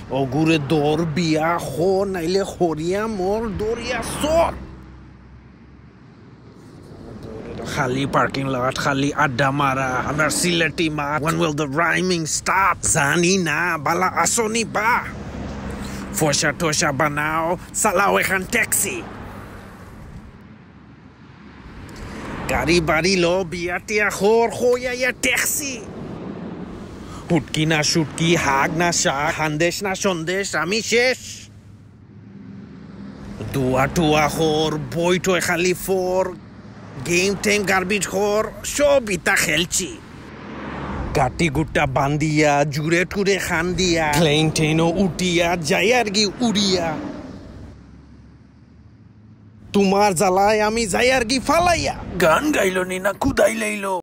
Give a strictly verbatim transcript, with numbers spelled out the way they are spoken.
অগুৰে দৰ বিয়া হ নাইলে হৰিয়া মোৰ দৰিয়া চৰ খালি পাৰ্কিং লগাত খালি আড্ডা মাৰা আমাৰ চিলেটি মাত when will the rhyming stop জানি না বালা আসনি বা ফসা টসা বানাও চালাও এখন ট্যাক্সি গাড়ি বাড়ি লো বিয়াটিয়া খোর খোয়া ইয়া ট্যাক্সি হুটকি না শুটকি হাগ না শাক হান্দেশ না সন্দেশ আমি শেষ দুয়া টুয়া খোর বই টয় খালি ফোর গেম টেম গার্বেজ খোর সব ইতা খেলছি গাটি গুটা বান্দিয়া জুড়ে টুরে খান দিয়া প্লেন ট্রেনও উঠিয়া যাই আর কি উড়িয়া তোমার জ্বালায় আমি যাই আর কি ফালাইয়া গান গাইলো নি না কুদাই লাইলো